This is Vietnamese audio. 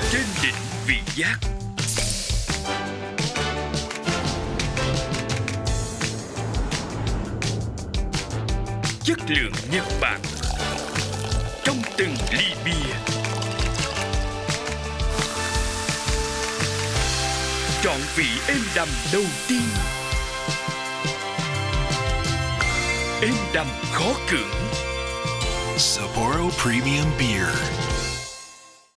trên đỉnh vị giác. Chất lượng Nhật Bản trong từng ly bia. Trọn vị êm đầm đầu tiên. Êm đầm khó cưỡng. Sapporo Premium Beer.